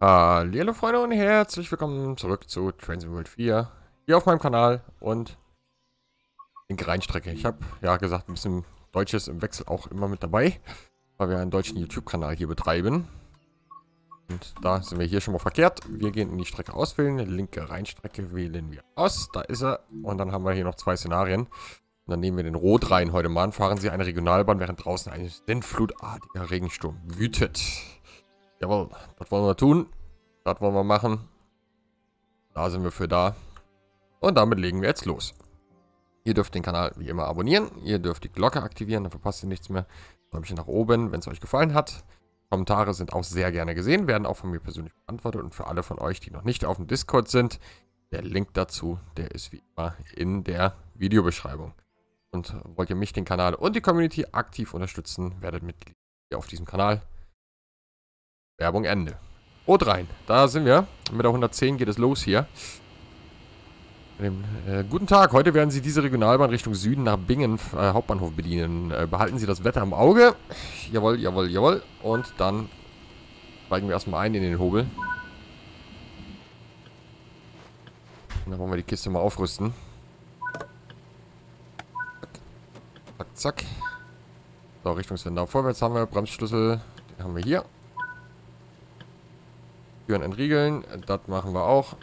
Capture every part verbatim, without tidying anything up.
Hallo Freunde und herzlich willkommen zurück zu Train Sim World vier. Hier auf meinem Kanal und in Rheinstrecke. Ich habe ja gesagt, ein bisschen Deutsches im Wechsel auch immer mit dabei, weil wir einen deutschen YouTube-Kanal hier betreiben. Und da sind wir hier schon mal verkehrt. Wir gehen in die Strecke auswählen. Linke Rheinstrecke wählen wir aus. Da ist er. Und dann haben wir hier noch zwei Szenarien. Und dann nehmen wir den Rot-Rhein heute mal an. Fahren Sie eine Regionalbahn, während draußen ein sintflutartiger Regensturm wütet. Jawohl, das wollen wir tun. Das wollen wir machen. Da sind wir für da. Und damit legen wir jetzt los. Ihr dürft den Kanal wie immer abonnieren. Ihr dürft die Glocke aktivieren, dann verpasst ihr nichts mehr. Däumchen nach oben, wenn es euch gefallen hat. Kommentare sind auch sehr gerne gesehen, werden auch von mir persönlich beantwortet. Und für alle von euch, die noch nicht auf dem Discord sind, der Link dazu, der ist wie immer in der Videobeschreibung. Und wollt ihr mich, den Kanal und die Community aktiv unterstützen, werdet Mitglied hier auf diesem Kanal. Werbung Ende. Rot-Rhein, da sind wir. Mit der hundertzehn geht es los hier. Dem, äh, guten Tag, heute werden Sie diese Regionalbahn Richtung Süden nach Bingen äh, Hauptbahnhof bedienen. Äh, behalten Sie das Wetter im Auge. Jawohl, jawohl, jawohl. Und dann steigen wir erstmal ein in den Hobel. Und dann wollen wir die Kiste mal aufrüsten. Zack, zack. So, Richtungswender vorwärts haben wir. Bremsschlüssel, den haben wir hier. Türen entriegeln, das machen wir auch.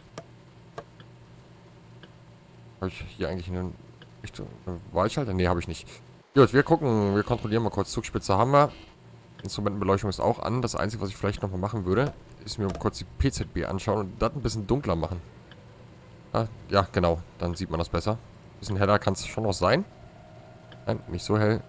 Habe ich hier eigentlich eine Richtung Wahlschalter? Ne, habe ich nicht. Gut, wir gucken, wir kontrollieren mal kurz. Zugspitze haben wir. Instrumentenbeleuchtung ist auch an. Das Einzige, was ich vielleicht nochmal machen würde, ist mir kurz die P Z B anschauen und das ein bisschen dunkler machen. Ah, ja, genau. Dann sieht man das besser. Ein bisschen heller kann es schon noch sein. Nein, nicht so hell.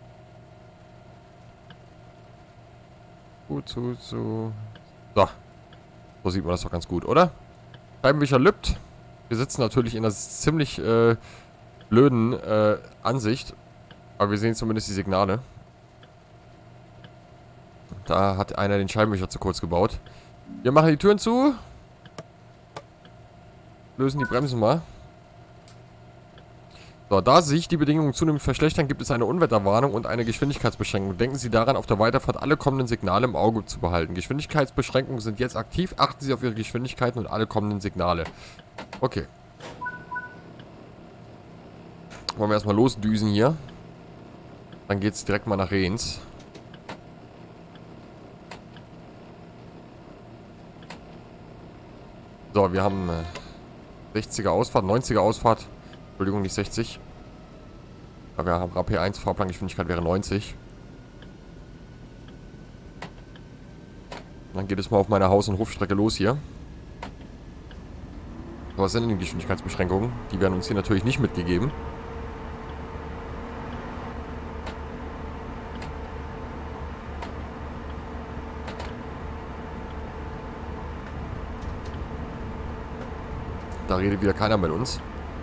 Gut, zu, zu. So. So sieht man das doch ganz gut, oder? Scheibenwischer lübt. Wir sitzen natürlich in einer ziemlich äh, blöden äh, Ansicht. Aber wir sehen zumindest die Signale. Da hat einer den Scheibenwischer zu kurz gebaut. Wir machen die Türen zu. Lösen die Bremsen mal. So, da sich die Bedingungen zunehmend verschlechtern, gibt es eine Unwetterwarnung und eine Geschwindigkeitsbeschränkung. Denken Sie daran, auf der Weiterfahrt alle kommenden Signale im Auge zu behalten. Geschwindigkeitsbeschränkungen sind jetzt aktiv. Achten Sie auf Ihre Geschwindigkeiten und alle kommenden Signale. Okay. Wollen wir erstmal losdüsen hier. Dann geht es direkt mal nach Rehns. So, wir haben äh, sechziger Ausfahrt, neunziger Ausfahrt. Entschuldigung, nicht sechzig. Aber wir haben A P eins, Fahrplangeschwindigkeit wäre neunzig. Dann geht es mal auf meiner Haus- und Hofstrecke los hier. Was sind denn die Geschwindigkeitsbeschränkungen? Die werden uns hier natürlich nicht mitgegeben. Da redet wieder keiner mit uns.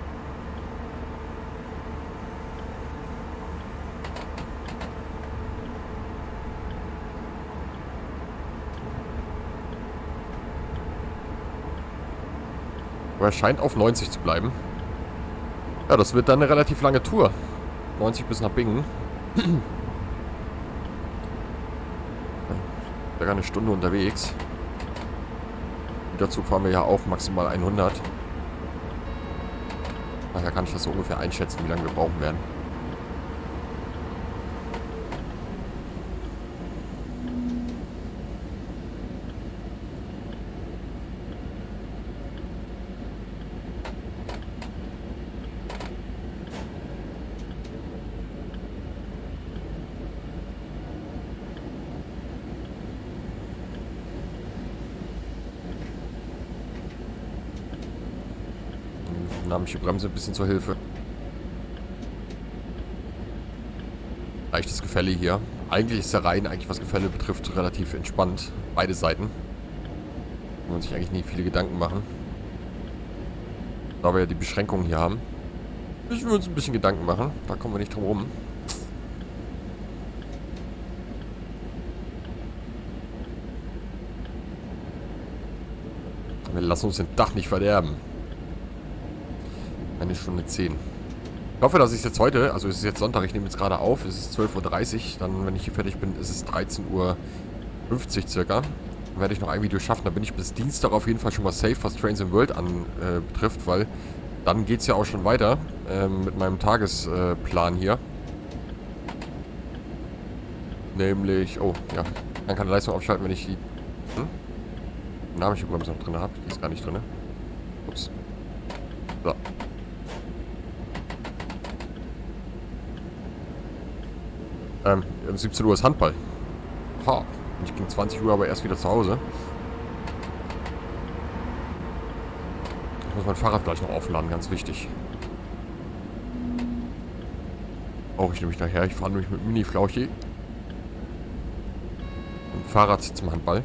Aber er scheint auf neunzig zu bleiben. Ja, das wird dann eine relativ lange Tour. neunzig bis nach Bingen. Sogar eine Stunde unterwegs. Dazu fahren wir ja auch maximal hundert. Daher kann ich das so ungefähr einschätzen, wie lange wir brauchen werden. Dynamische Bremse ein bisschen zur Hilfe. Leichtes Gefälle hier. Eigentlich ist der Rhein, eigentlich was Gefälle betrifft, relativ entspannt. Beide Seiten. Muss man sich eigentlich nie viele Gedanken machen. Da wir ja die Beschränkungen hier haben, müssen wir uns ein bisschen Gedanken machen. Da kommen wir nicht drum rum. Wir lassen uns den Dach nicht verderben. Eine Stunde zehn. Ich hoffe, dass ich es jetzt heute, also es ist jetzt Sonntag, ich nehme jetzt gerade auf, es ist zwölf Uhr dreißig, dann, wenn ich hier fertig bin, ist es dreizehn Uhr fünfzig circa. werde ich noch ein Video schaffen. Da bin ich bis Dienstag auf jeden Fall schon mal safe, was Trains in World anbetrifft, äh, weil dann geht es ja auch schon weiter äh, mit meinem Tagesplan äh, hier. Nämlich, oh ja, man kann Leistung aufschalten, wenn ich die hm? dynamische Bremse noch drin habe. Die ist gar nicht drin. Ups. So. Ähm, um siebzehn Uhr ist Handball. Ha. Ich ging zwanzig Uhr aber erst wieder zu Hause. Ich muss mein Fahrrad gleich noch aufladen, ganz wichtig. Brauche ich nämlich nachher. Ich fahre nämlich mit Mini Flauchi. Ein Fahrrad zum Handball.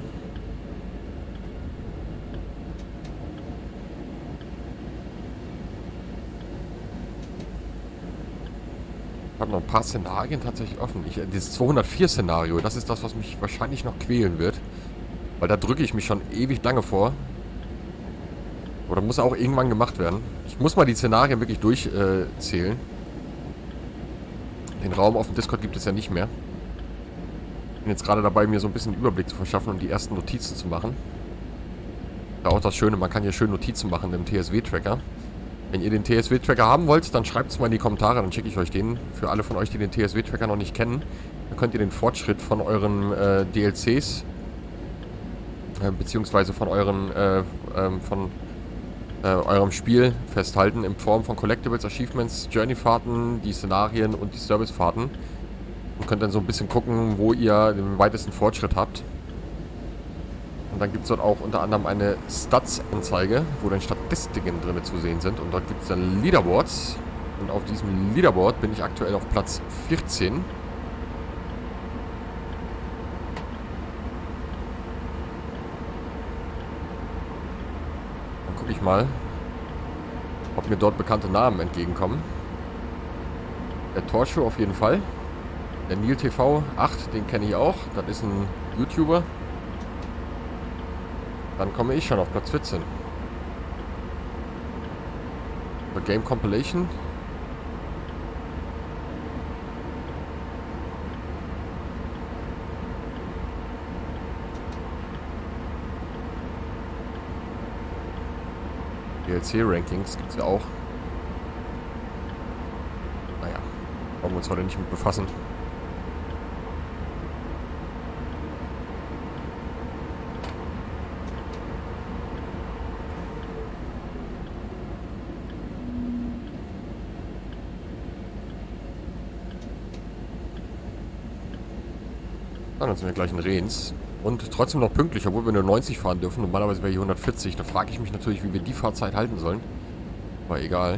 Ich habe noch ein paar Szenarien tatsächlich offen. Ich, dieses zweihundertvier Szenario, das ist das, was mich wahrscheinlich noch quälen wird. Weil da drücke ich mich schon ewig lange vor. Oder muss auch irgendwann gemacht werden. Ich muss mal die Szenarien wirklich durchzählen. Äh, Den Raum auf dem Discord gibt es ja nicht mehr. Ich bin jetzt gerade dabei, mir so ein bisschen einen Überblick zu verschaffen und die ersten Notizen zu machen. Da auch das Schöne, man kann hier schön Notizen machen im T S W-Tracker. Wenn ihr den T S W-Tracker haben wollt, dann schreibt es mal in die Kommentare, dann schicke ich euch den. Für alle von euch, die den T S W-Tracker noch nicht kennen, dann könnt ihr den Fortschritt von euren äh, D L Cs äh, beziehungsweise von euren äh, ähm, von äh, eurem Spiel festhalten in Form von Collectibles, Achievements, Journey-Fahrten, die Szenarien und die Service-Fahrten. Und könnt dann so ein bisschen gucken, wo ihr den weitesten Fortschritt habt. Und dann gibt es dort auch unter anderem eine Stats-Anzeige, wo dann Statistiken drin zu sehen sind. Und dort gibt es dann Leaderboards. Und auf diesem Leaderboard bin ich aktuell auf Platz vierzehn. Dann gucke ich mal, ob mir dort bekannte Namen entgegenkommen. Der Torschuh auf jeden Fall. Der Nil T V acht, den kenne ich auch. Das ist ein YouTuber. Dann komme ich schon auf Platz vierzehn. The Game Compilation. D L C-Rankings gibt es ja auch. Naja, wollen wir uns heute nicht mit befassen. Dann sind wir gleich in Rehns. Und trotzdem noch pünktlich, obwohl wir nur neunzig fahren dürfen. Normalerweise wäre hier hundertvierzig. Da frage ich mich natürlich, wie wir die Fahrzeit halten sollen. Aber egal.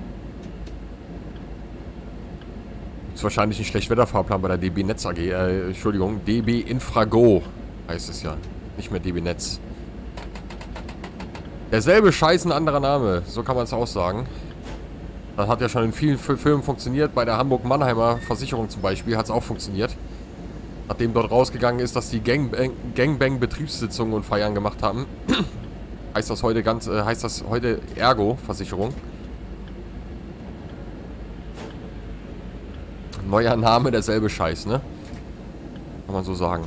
Ist wahrscheinlich ein Schlechtwetterfahrplan bei der D B Netz A G. Äh, Entschuldigung, D B Infrago heißt es ja. Nicht mehr D B Netz. Derselbe Scheiß, ein anderer Name. So kann man es auch sagen. Das hat ja schon in vielen Filmen funktioniert. Bei der Hamburg-Mannheimer Versicherung zum Beispiel hat es auch funktioniert. Nachdem dort rausgegangen ist, dass die Gangbang-Betriebssitzungen und Feiern gemacht haben, heißt das heute ganz, äh, heißt das heute Ergo-Versicherung. Neuer Name, derselbe Scheiß, ne? Kann man so sagen.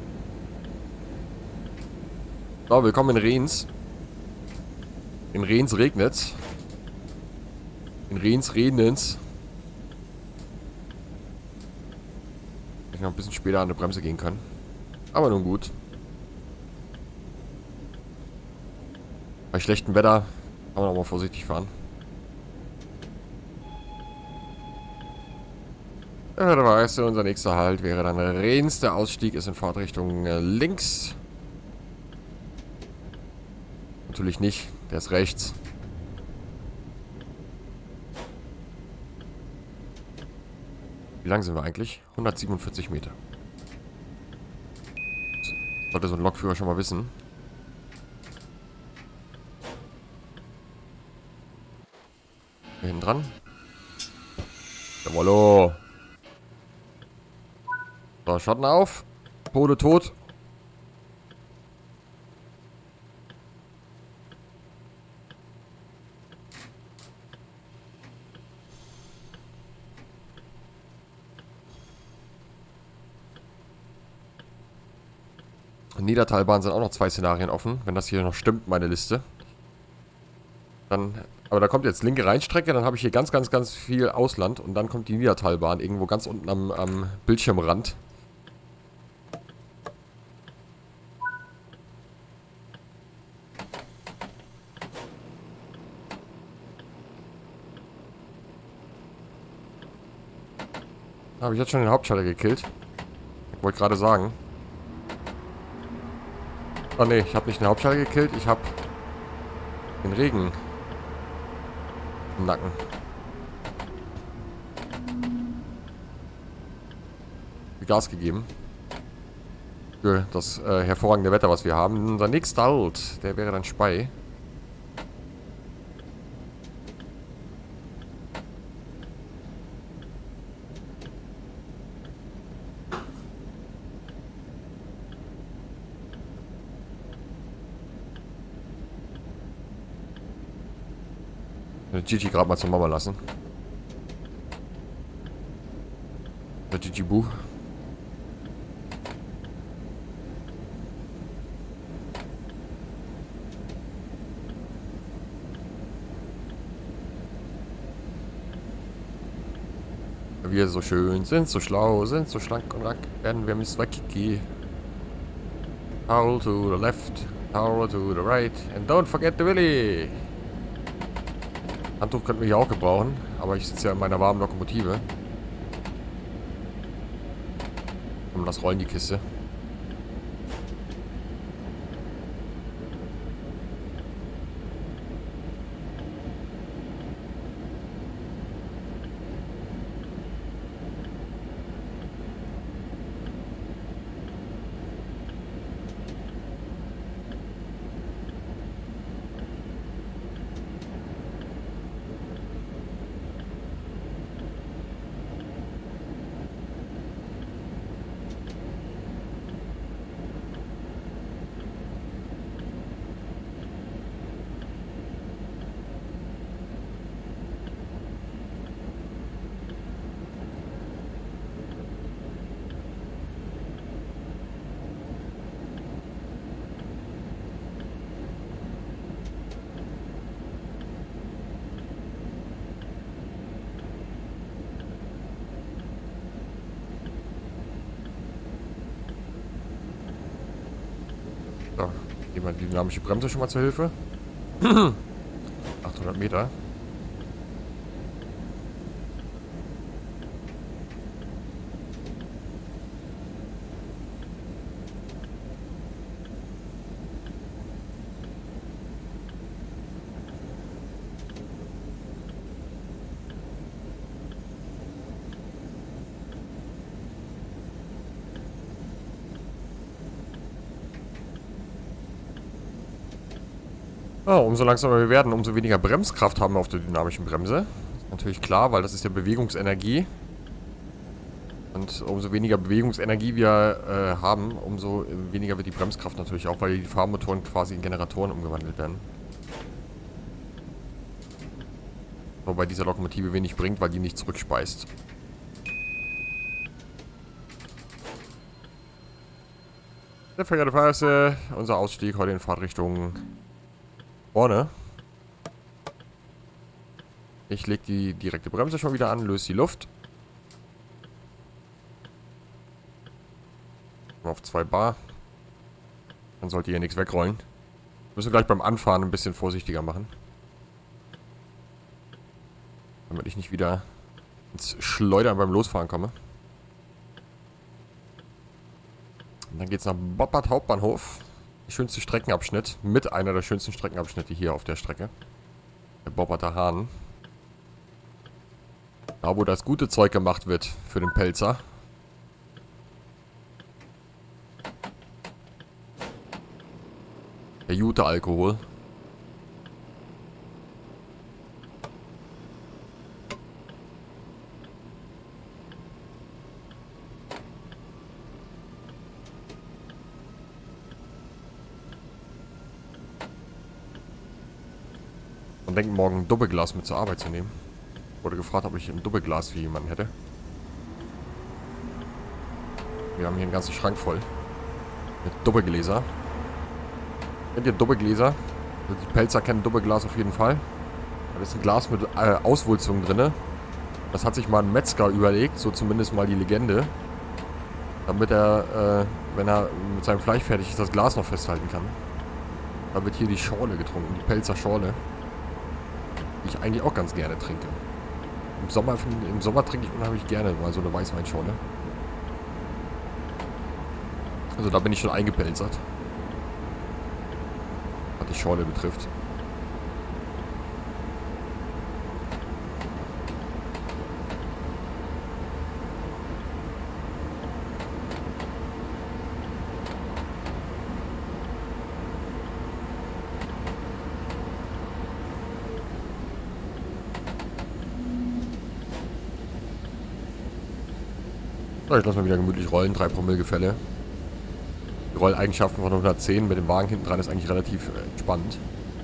So, willkommen in Rehns. In Rehns regnet's. In Rehns regnet's. Ich noch ein bisschen später an der Bremse gehen kann. Aber nun gut. Bei schlechtem Wetter kann man auch mal vorsichtig fahren. Ja, da weißt du, unser nächster Halt wäre dann Rehns. Der Ausstieg ist in Fahrtrichtung links. Natürlich nicht, der ist rechts. Wie lang sind wir eigentlich? hundertsiebenundvierzig Meter. Das sollte so ein Lokführer schon mal wissen. Hier hinten dran. Jawollo. So, Schatten auf. Pole tot. Niedertalbahn sind auch noch zwei Szenarien offen, wenn das hier noch stimmt, meine Liste. Dann, aber da kommt jetzt linke Rheinstrecke, dann habe ich hier ganz, ganz, ganz viel Ausland und dann kommt die Niedertalbahn irgendwo ganz unten am, am Bildschirmrand. Habe ich jetzt schon den Hauptschalter gekillt? Ich wollte gerade sagen. Oh ne, ich habe nicht den Hauptschalter gekillt, ich habe den Regen im Nacken. Gas gegeben. Für das äh, hervorragende Wetter, was wir haben. Unser nächster Halt, der wäre dann Spey. Gigi gerade mal zur Mama lassen. Der Gigi Bu. Wir so schön, sind so schlau, sind so schlank und rank, werden wir Mister Kiki. Towel to the left, towel to the right, and don't forget the Willy. Handtuch könnten wir hier auch gebrauchen, aber ich sitze ja in meiner warmen Lokomotive. Und das rollen die Kiste. So, geben wir die dynamische Bremse schon mal zur Hilfe. achthundert Meter. Oh, umso langsamer wir werden, umso weniger Bremskraft haben wir auf der dynamischen Bremse. Ist natürlich klar, weil das ist ja Bewegungsenergie. Und umso weniger Bewegungsenergie wir äh, haben, umso weniger wird die Bremskraft natürlich auch, weil die Fahrmotoren quasi in Generatoren umgewandelt werden. Wobei dieser Lokomotive wenig bringt, weil die nicht zurückspeist. Sehr verehrte Fahrgäste, unser Ausstieg heute in Fahrtrichtung vorne. Ich lege die direkte Bremse schon wieder an, löse die Luft. Auf zwei Bar. Dann sollte hier nichts wegrollen. Müssen wir gleich beim Anfahren ein bisschen vorsichtiger machen. Damit ich nicht wieder ins Schleudern beim Losfahren komme. Und dann geht es nach Boppard Hauptbahnhof. Der schönste Streckenabschnitt. Mit einer der schönsten Streckenabschnitte hier auf der Strecke. Der Bopparder Hahn. Da, wo das gute Zeug gemacht wird für den Pelzer. Der Jute-Alkohol. Und denken morgen ein Doppelglas mit zur Arbeit zu nehmen. Wurde gefragt, ob ich ein Doppelglas für jemanden hätte. Wir haben hier einen ganzen Schrank voll. Mit Doppelgläser. Kennt ihr Doppelgläser? Also die Pelzer kennen Doppelglas auf jeden Fall. Da ist ein Glas mit äh, Auswulzungen drin. Das hat sich mal ein Metzger überlegt, so zumindest mal die Legende. Damit er, äh, wenn er mit seinem Fleisch fertig ist, das Glas noch festhalten kann. Da wird hier die Schorle getrunken, die Pelzer Schorle. Die ich eigentlich auch ganz gerne trinke. Im Sommer, im Sommer trinke ich unheimlich gerne mal so eine Weißweinschorle. Also da bin ich schon eingepelzert. Was die Schorle betrifft. So, ich lasse mal wieder gemütlich rollen. drei Promille Gefälle. Die Rolleigenschaften von hundertzehn mit dem Wagen hinten dran ist eigentlich relativ äh, entspannt.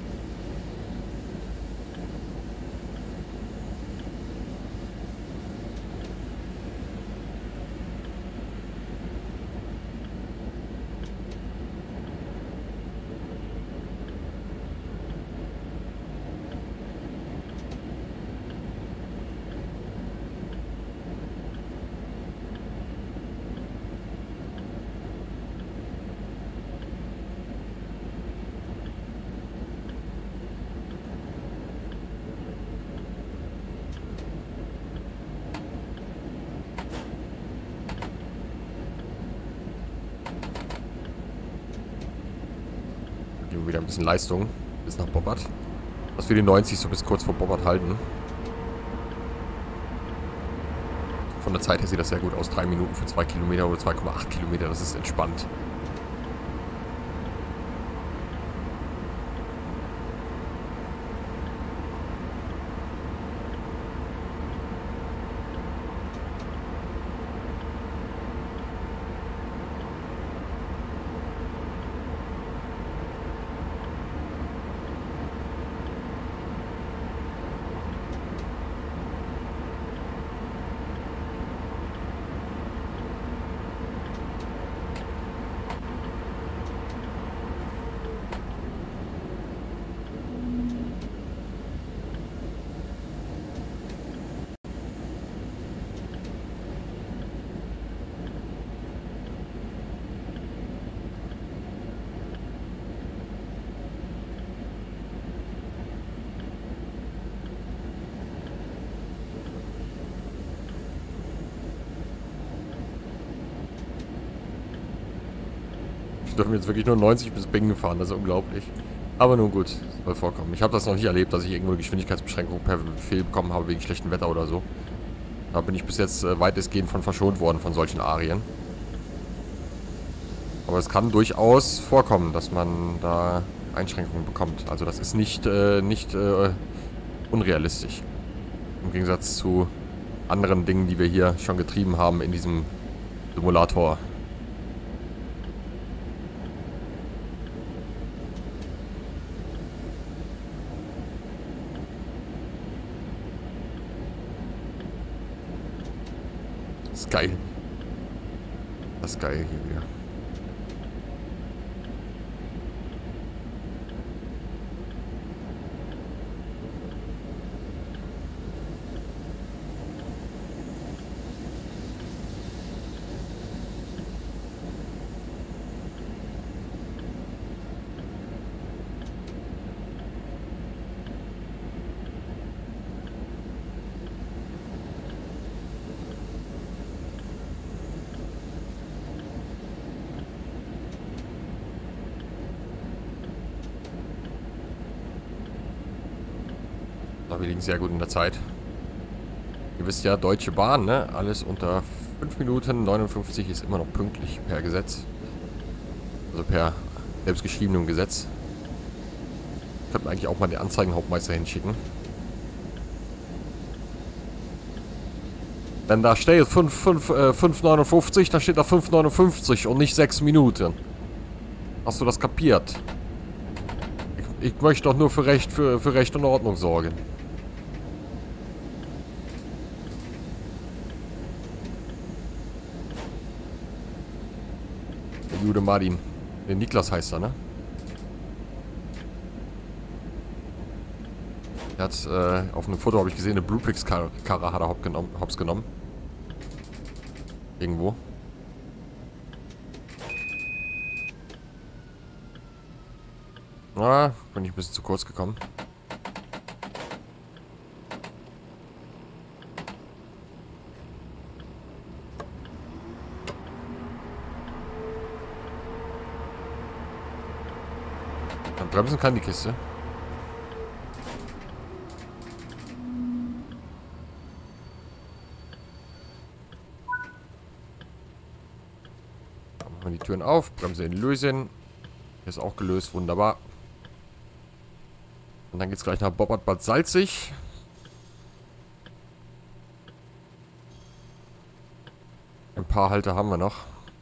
Wieder ein bisschen Leistung bis nach Bobbert. Dass wir die neunzig so bis kurz vor Bobbert halten. Von der Zeit her sieht das sehr gut aus. drei Minuten für zwei Kilometer oder zwei Komma acht Kilometer. Das ist entspannt. Wir dürfen jetzt wirklich nur neunzig bis Bingen fahren, das ist unglaublich. Aber nun gut, soll vorkommen. Ich habe das noch nicht erlebt, dass ich irgendwo eine Geschwindigkeitsbeschränkung per Befehl bekommen habe wegen schlechtem Wetter oder so. Da bin ich bis jetzt äh, weitestgehend von verschont worden von solchen Arien. Aber es kann durchaus vorkommen, dass man da Einschränkungen bekommt. Also das ist nicht, äh, nicht äh, unrealistisch. Im Gegensatz zu anderen Dingen, die wir hier schon getrieben haben in diesem Simulator. Das ist geil. Das ist geil hier wieder. Aber wir liegen sehr gut in der Zeit. Ihr wisst ja, Deutsche Bahn, ne? Alles unter fünf Minuten neunundfünfzig ist immer noch pünktlich per Gesetz. Also per selbstgeschriebenem Gesetz. Könnten wir eigentlich auch mal den Anzeigenhauptmeister hinschicken. Wenn da steht fünf neunundfünfzig, dann steht da fünf neunundfünfzig und nicht sechs Minuten. Hast du das kapiert? Ich, ich möchte doch nur für Recht, für, für Recht und Ordnung sorgen. Der Jude Martin. Der Niklas heißt er, ne? Er hat, äh, auf einem Foto habe ich gesehen, eine Blueprix-Karre hat er hops genommen, hops genommen. Irgendwo. Ah, bin ich ein bisschen zu kurz gekommen. Dann bremsen kann die Kiste. Dann machen wir die Türen auf, Bremse in lösen. Hier ist auch gelöst, wunderbar. Und dann geht es gleich nach Bobbert Bad Salzig. Ein paar Halter haben wir noch.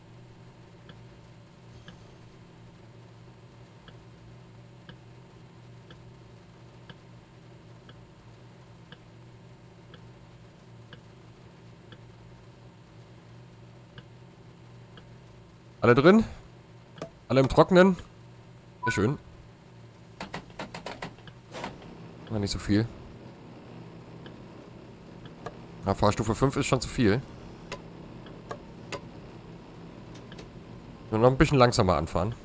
Alle drin? Alle im Trockenen? Sehr schön. War nicht so viel. Na, Fahrstufe fünf ist schon zu viel. Nur noch ein bisschen langsamer anfahren.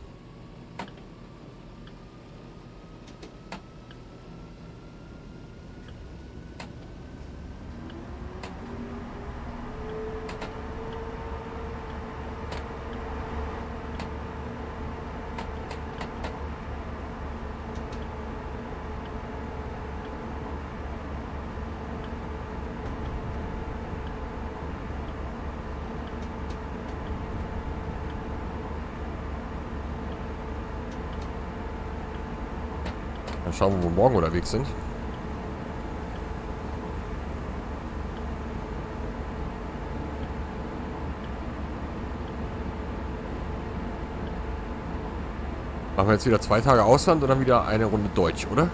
Dann schauen wir, wo wir morgen unterwegs sind. Machen wir jetzt wieder zwei Tage Ausland und dann wieder eine Runde Deutsch, oder?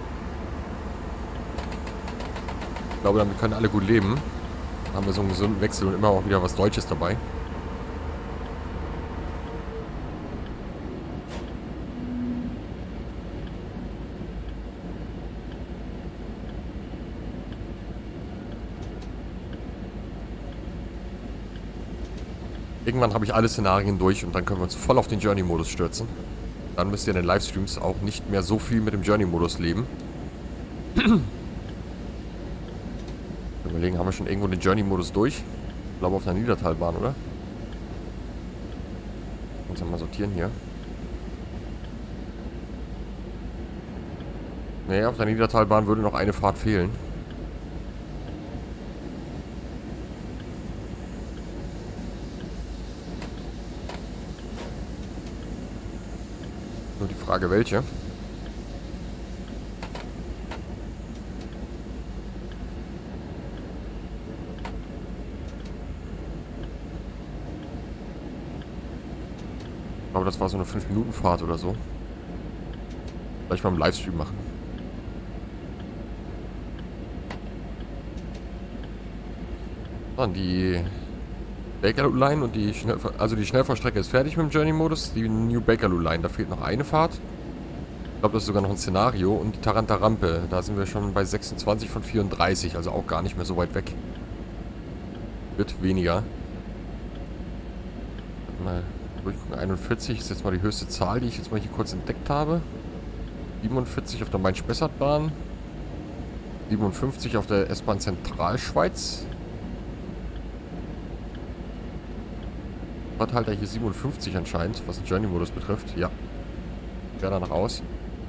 Ich glaube, damit können alle gut leben. Dann haben wir so einen gesunden Wechsel und immer auch wieder was Deutsches dabei. Irgendwann habe ich alle Szenarien durch und dann können wir uns voll auf den Journey-Modus stürzen. Dann müsst ihr in den Livestreams auch nicht mehr so viel mit dem Journey-Modus leben. Überlegen, haben wir schon irgendwo den Journey-Modus durch? Ich glaube auf einer Niedertalbahn, oder? Uns mal sortieren hier. Nee, auf der Niedertalbahn würde noch eine Fahrt fehlen. Nur die Frage, welche? Ich glaube, das war so eine fünf Minuten Fahrt oder so. Vielleicht mal im Livestream machen. Dann die Bakerloo Line und die Schnell also die Schnellfahrstrecke ist fertig mit dem Journey-Modus. Die New Bakerloo Line, da fehlt noch eine Fahrt. Ich glaube, das ist sogar noch ein Szenario. Und die Taranta-Rampe, da sind wir schon bei sechsundzwanzig von vierunddreißig, also auch gar nicht mehr so weit weg. Wird weniger. Mal durchgucken, einundvierzig ist jetzt mal die höchste Zahl, die ich jetzt mal hier kurz entdeckt habe. siebenundvierzig auf der Main-Spessart-Bahn. siebenundfünfzig auf der S-Bahn Zentralschweiz. Fahrthalter hier siebenundfünfzig anscheinend, was den Journey-Modus betrifft. Ja. Wäre danach aus.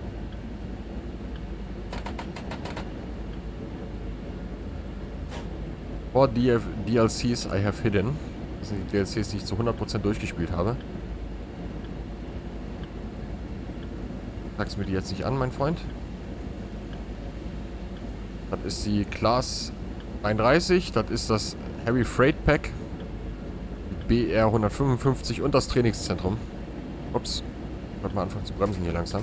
Four D L Cs I have hidden. Das sind die D L Cs, die ich zu hundert Prozent durchgespielt habe. Sag's mir die jetzt nicht an, mein Freund. Das ist die Class einunddreißig. Das ist das Heavy Freight Pack. B R hundertfünfundfünfzig und das Trainingszentrum. Ups. Ich wollte mal anfangen zu bremsen hier langsam.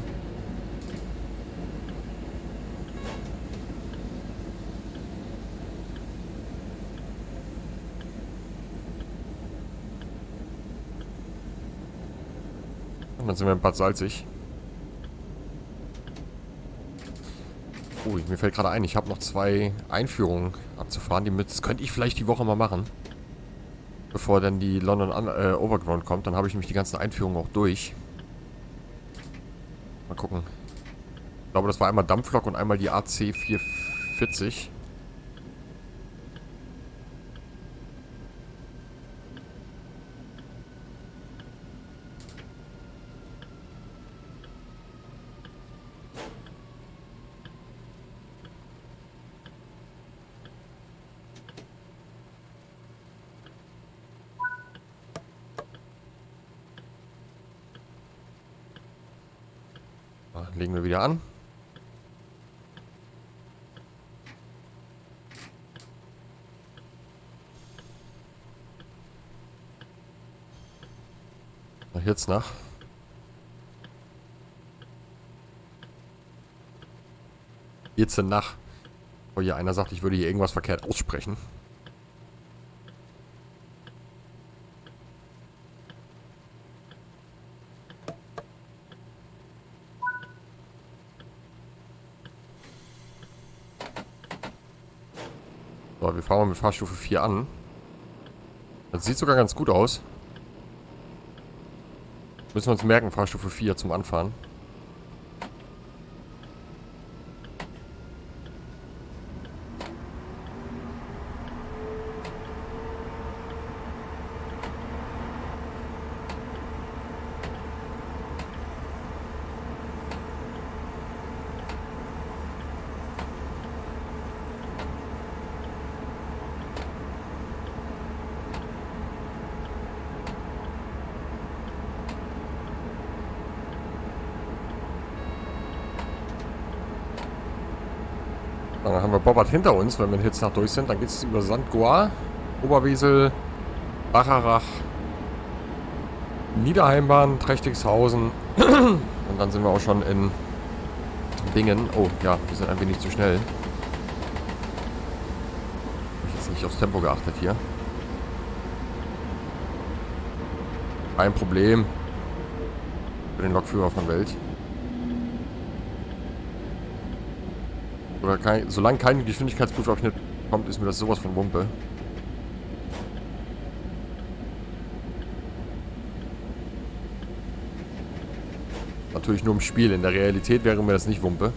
Und dann sind wir in Bad Salzig. Oh, mir fällt gerade ein, ich habe noch zwei Einführungen abzufahren. Die mit, das könnte ich vielleicht die Woche mal machen. Bevor dann die London äh, Overground kommt. Dann habe ich nämlich die ganzen Einführungen auch durch. Mal gucken. Ich glaube, das war einmal Dampflok und einmal die A C vierhundertvierzig. Legen wir wieder an. Jetzt nach. Jetzt nach. Oh, hier einer sagt, ich würde hier irgendwas verkehrt aussprechen. So, wir fahren mal mit Fahrstufe vier an. Das sieht sogar ganz gut aus. Müssen wir uns merken, Fahrstufe vier zum Anfahren. Dann haben wir Bobbert hinter uns, wenn wir jetzt nach durch sind. Dann geht es über Sandgoa, Oberwesel, Bacharach, Niederheimbahn, Trächtigshausen. Und dann sind wir auch schon in Bingen. Oh, ja, wir sind ein wenig zu schnell. Habe ich jetzt nicht aufs Tempo geachtet hier. Kein Problem. Für den Lokführer von Welt. Oder kein, solange kein Geschwindigkeitsprüfabschnitt kommt, ist mir das sowas von Wumpe. Natürlich nur im Spiel. In der Realität wäre mir das nicht Wumpe.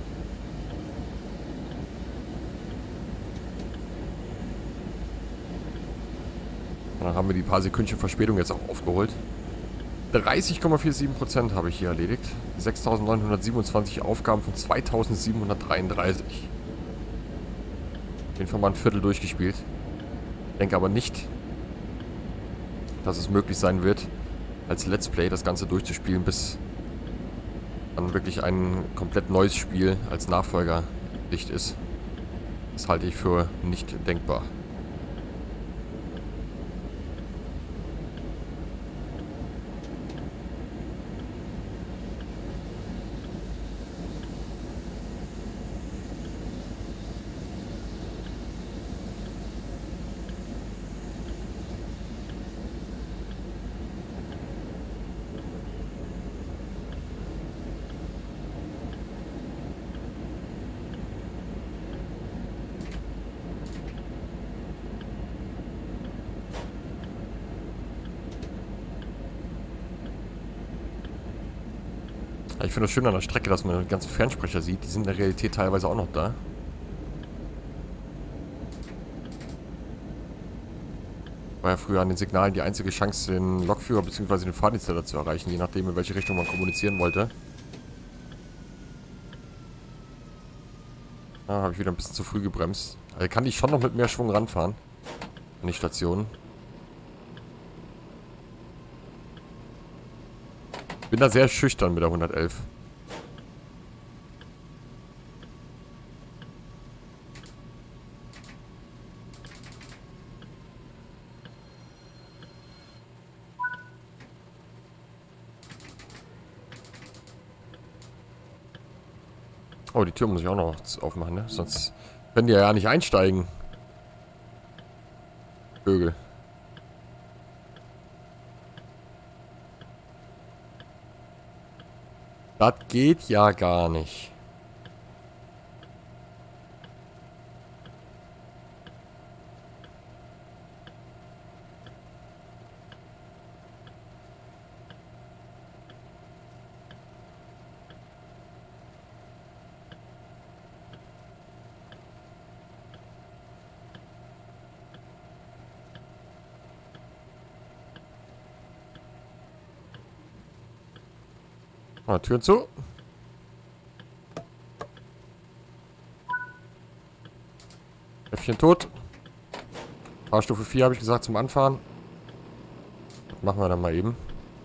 Dann haben wir die paar Sekündchen Verspätung jetzt auch aufgeholt. dreißig Komma siebenundvierzig Prozent habe ich hier erledigt. sechstausendneunhundertsiebenundzwanzig Aufgaben von zweitausendsiebenhundertdreiunddreißig. Auf jeden Fall mal ein Viertel durchgespielt. Denke aber nicht, dass es möglich sein wird, als Let's Play das Ganze durchzuspielen, bis dann wirklich ein komplett neues Spiel als Nachfolger Licht ist. Das halte ich für nicht denkbar. Ich finde das schön an der Strecke, dass man die ganzen Fernsprecher sieht. Die sind in der Realität teilweise auch noch da. War ja früher an den Signalen die einzige Chance, den Lokführer bzw. den Fahrdienstleiter zu erreichen, je nachdem, in welche Richtung man kommunizieren wollte. Da habe ich wieder ein bisschen zu früh gebremst. Also kann ich schon noch mit mehr Schwung ranfahren an die Station. Bin da sehr schüchtern mit der hundertelf. Oh, die Tür muss ich auch noch aufmachen, ne? Sonst können die ja nicht einsteigen. Vögel. Das geht ja gar nicht. Ah, Türen zu. Äffchen tot. Fahrstufe vier habe ich gesagt zum Anfahren. Das machen wir dann mal eben.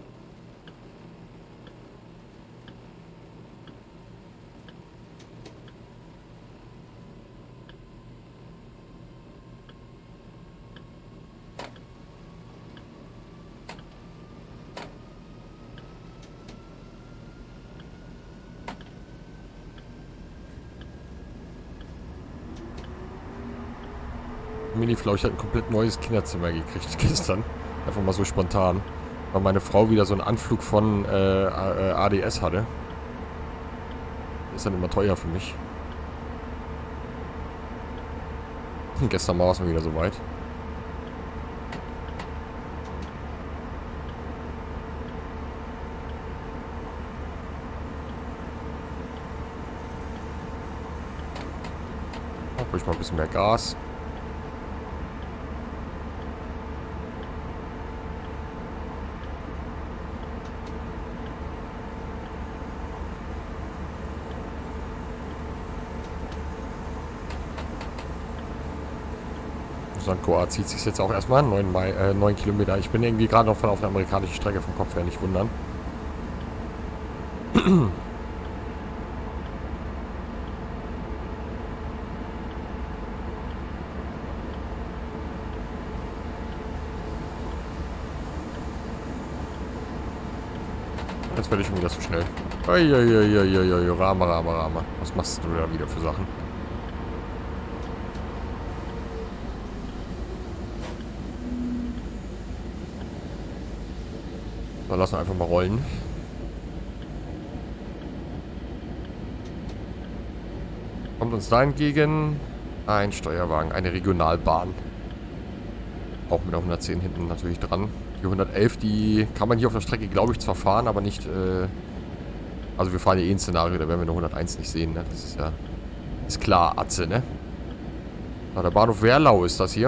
Mini-Flausch hat ein komplett neues Kinderzimmer gekriegt gestern. Einfach mal so spontan. Weil meine Frau wieder so einen Anflug von äh, A D S hatte. Das ist dann immer teuer für mich. Und gestern war es mal wieder so weit. Da brauche ich mal ein bisschen mehr Gas. Sankt Goar zieht sich jetzt auch erstmal neun äh, Kilometer. Ich bin irgendwie gerade noch von auf einer amerikanischen Strecke vom Kopf her, nicht wundern. Jetzt werde ich schon wieder zu schnell. Uiuiuiui, Rama, Rama, Rama. Was machst du da wieder für Sachen? So, lassen wir einfach mal rollen. Kommt uns da entgegen ein Steuerwagen, eine Regionalbahn. Auch mit der hundertzehn hinten natürlich dran. Die hundertelf, die kann man hier auf der Strecke, glaube ich, zwar fahren, aber nicht... Äh also wir fahren ja eh ein Szenario, da werden wir eine hunderteins nicht sehen, ne? Das ist ja... Ist klar, Atze, ne? Na, der Bahnhof Werlau ist das hier.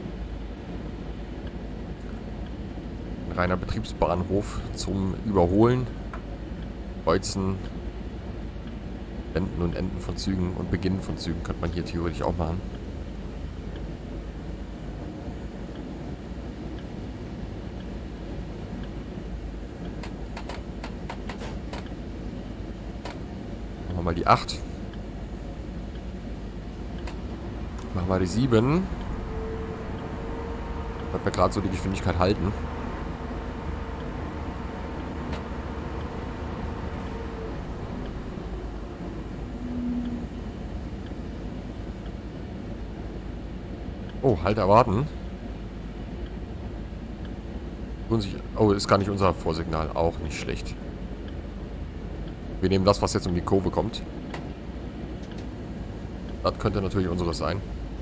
Ein reiner Betriebsbahnhof zum Überholen, Kreuzen, Wenden und Enden von Zügen und Beginnen von Zügen könnte man hier theoretisch auch machen. Machen wir mal die acht. Machen wir die sieben. Dass wir gerade so die Geschwindigkeit halten. Oh, halt erwarten. Oh, ist gar nicht unser Vorsignal. Auch nicht schlecht. Wir nehmen das, was jetzt um die Kurve kommt. Das könnte natürlich unseres sein.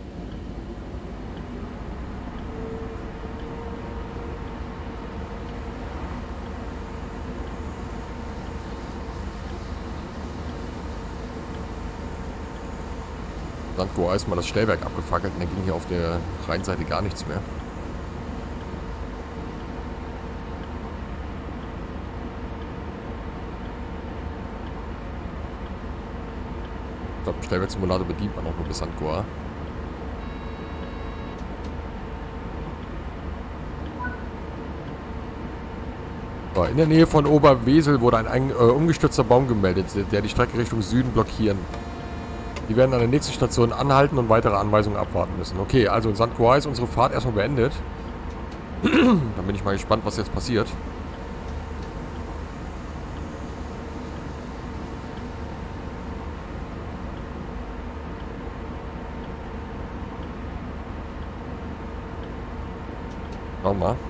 Sankt Goar ist mal das Stellwerk abgefackelt und dann ging hier auf der Rheinseite gar nichts mehr. Ich glaube, im Stellwerk-Simulator bedient man auch nur bis Sankt Goar. So, in der Nähe von Oberwesel wurde ein, ein äh, umgestürzter Baum gemeldet, der die Strecke Richtung Süden blockieren. Die werden an der nächsten Station anhalten und weitere Anweisungen abwarten müssen. Okay, also in Sankt Goar ist unsere Fahrt erstmal beendet. Dann bin ich mal gespannt, was jetzt passiert. Schauen wir mal.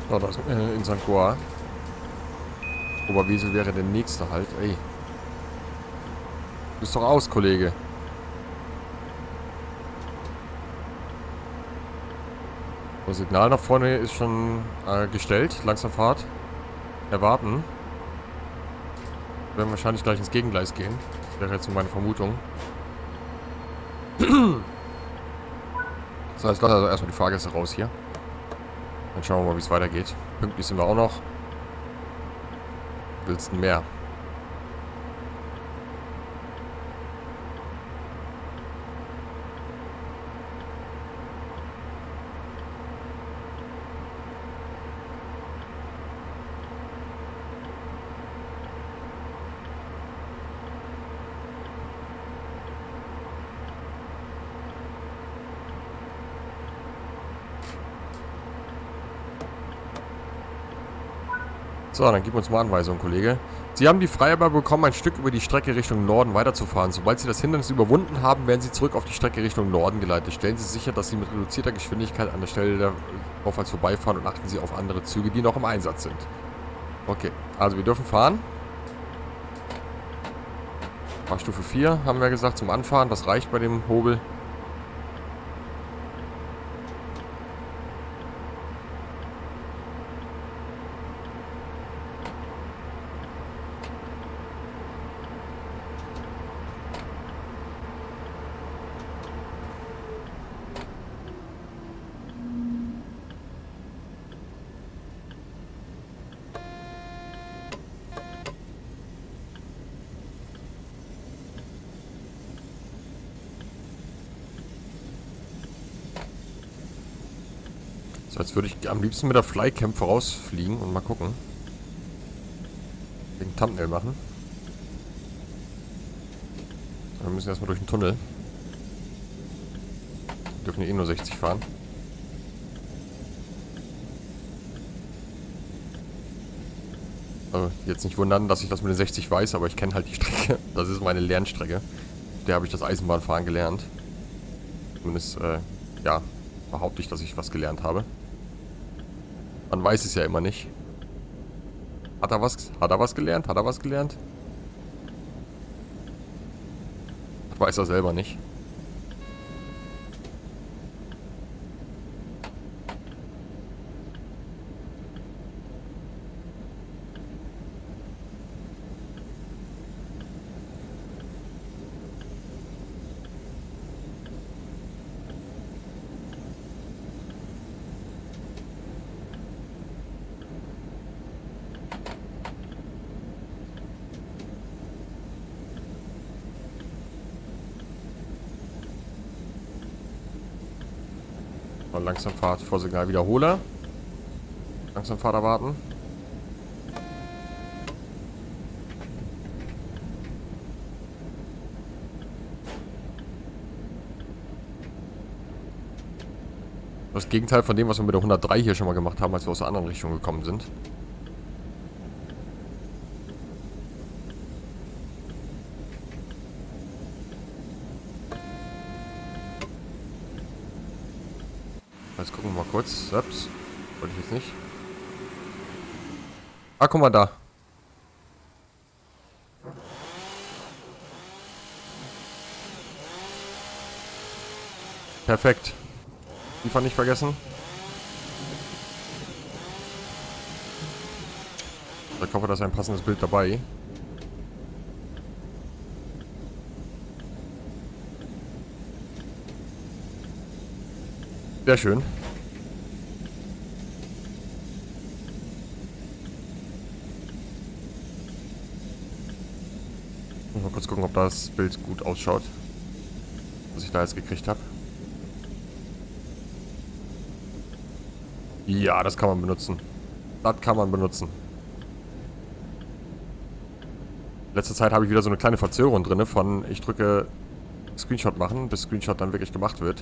Oh, das äh, in Sankt Goar. Oberwesel wäre der nächste halt. Ey. Bist doch aus, Kollege. Das Signal nach vorne ist schon äh, gestellt. Langsam Fahrt. Erwarten. Wir werden wahrscheinlich gleich ins Gegengleis gehen. Das wäre jetzt so meine Vermutung. Das heißt, lass also erstmal die Fahrgäste raus hier. Dann schauen wir mal, wie es weitergeht. Pünktlich sind wir auch noch. Willst du mehr? So, dann gib uns mal Anweisungen, Kollege. Sie haben die Freigabe bekommen, ein Stück über die Strecke Richtung Norden weiterzufahren. Sobald Sie das Hindernis überwunden haben, werden Sie zurück auf die Strecke Richtung Norden geleitet. Stellen Sie sicher, dass Sie mit reduzierter Geschwindigkeit an der Stelle der Vorfalls vorbeifahren und achten Sie auf andere Züge, die noch im Einsatz sind. Okay, also wir dürfen fahren. Fahrstufe vier haben wir gesagt zum Anfahren. Das reicht bei dem Hobel. So, jetzt würde ich am liebsten mit der Flycam vorausfliegen und mal gucken. Wegen Thumbnail machen. Wir müssen erstmal durch den Tunnel. Wir dürfen eh nur sechzig fahren. Also jetzt nicht wundern, dass ich das mit den sechzig weiß, aber ich kenne halt die Strecke. Das ist meine Lernstrecke. Auf der habe ich das Eisenbahnfahren gelernt. Zumindest, äh, ja, behaupte ich, dass ich was gelernt habe. Man weiß es ja immer nicht. Hat er was, hat er was gelernt? Hat er was gelernt? Weiß er selber nicht. Langsamfahrt, Vorsignal Wiederholer. Langsamfahrt erwarten. Das Gegenteil von dem, was wir mit der hundertdrei hier schon mal gemacht haben, als wir aus der anderen Richtung gekommen sind. Jetzt gucken wir mal kurz. Ups. Wollte ich jetzt nicht. Ah, guck mal da. Perfekt. Die fand ich vergessen. Ich hoffe, da ist ein passendes Bild dabei. Sehr schön. Mal kurz gucken, ob das Bild gut ausschaut, was ich da jetzt gekriegt habe. Ja, das kann man benutzen. Das kann man benutzen. In letzter Zeit habe ich wieder so eine kleine Verzögerung drin von ich drücke Screenshot machen, bis Screenshot dann wirklich gemacht wird.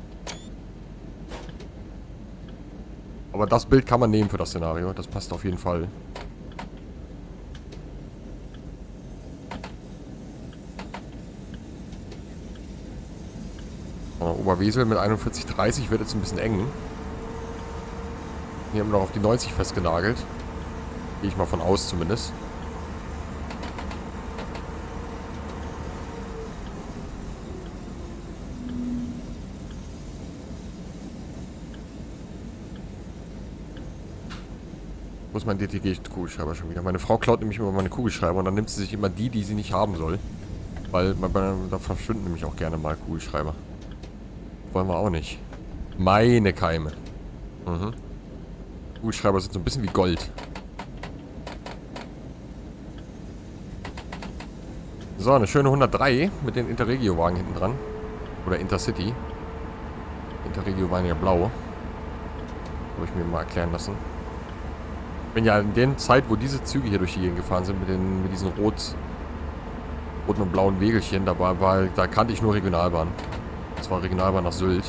Aber das Bild kann man nehmen für das Szenario. Das passt auf jeden Fall. Oberwesel mit einundvierzig dreißig wird jetzt ein bisschen eng. Hier haben wir noch auf die neunzig festgenagelt. Gehe ich mal von aus zumindest. Wo ist mein D T G-Kugelschreiber schon wieder? Meine Frau klaut nämlich immer meine Kugelschreiber und dann nimmt sie sich immer die, die sie nicht haben soll. Weil da verschwinden nämlich auch gerne mal Kugelschreiber. Wollen wir auch nicht. Meine Keime. Mhm. Kugelschreiber sind so ein bisschen wie Gold. So, eine schöne hundertdrei mit den Interregio-Wagen hinten dran. Oder Intercity. Interregio waren ja blau. Habe ich mir mal erklären lassen. Wenn ja in der Zeit, wo diese Züge hier durch die Gegend gefahren sind, mit, den, mit diesen rot, roten und blauen Wägelchen, da, war, war, da kannte ich nur Regionalbahn. Das war Regionalbahn nach Sylt.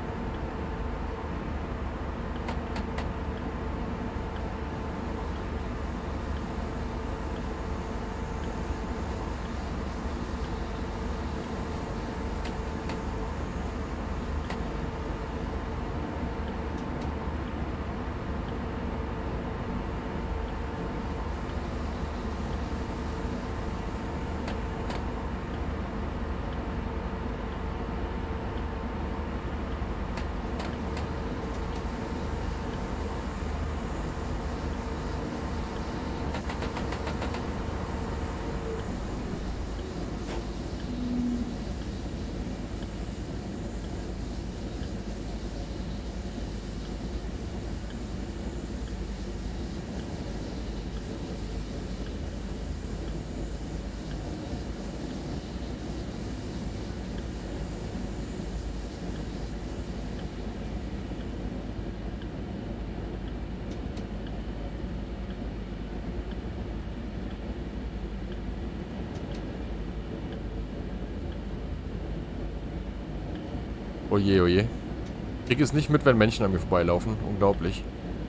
Oje, oje. Ich krieg es nicht mit, wenn Menschen an mir vorbeilaufen. Unglaublich.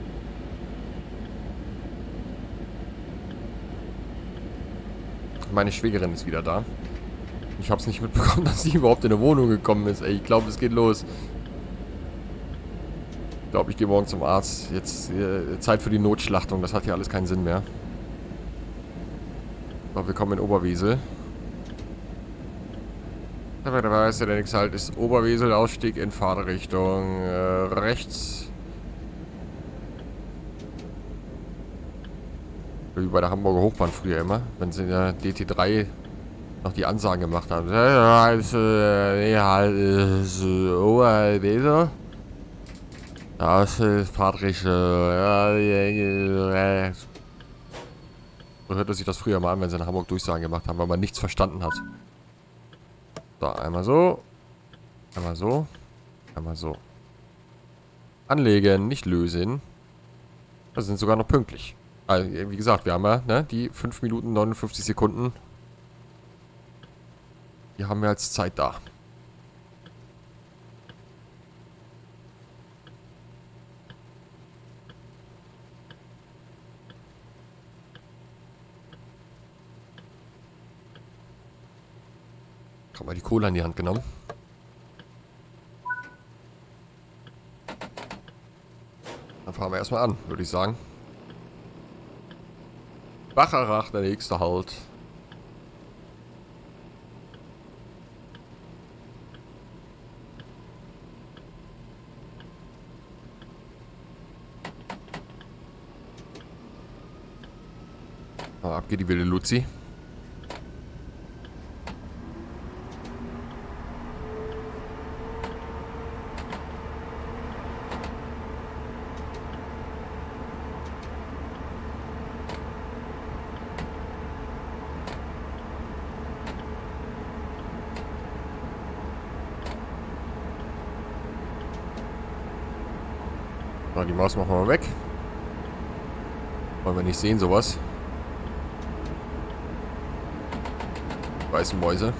Meine Schwägerin ist wieder da. Ich habe es nicht mitbekommen, dass sie überhaupt in eine Wohnung gekommen ist. Ey, ich glaube, es geht los. Ich glaube, ich gehe morgen zum Arzt. Jetzt äh, Zeit für die Notschlachtung. Das hat hier alles keinen Sinn mehr. So, wir kommen in Oberwesel. Da weiß ja der nichts halt. Ist Oberwesel, Ausstieg in Fahrtrichtung äh, rechts. Wie bei der Hamburger Hochbahn früher immer. Wenn sie in der D T drei noch die Ansagen gemacht haben. Ja, ist, äh, ja, ist Oberwesel. Da ist Fahrtrichtung. Ja, so hört sich das früher mal an, wenn sie in Hamburg Durchsagen gemacht haben, weil man nichts verstanden hat. So, einmal so. Einmal so. Einmal so. Anlegen, nicht lösen. Wir sind sogar noch pünktlich. Also, wie gesagt, wir haben ja ne, die fünf Minuten neunundfünfzig Sekunden. Die haben wir als Zeit da. Ich habe mal die Kohle in die Hand genommen. Dann fahren wir erstmal an, würde ich sagen. Bacharach, der nächste Halt. Ab geht die wilde Luzi. So, die Maus machen wir mal weg. Wollen wir nicht sehen, sowas. Weiße Mäuse.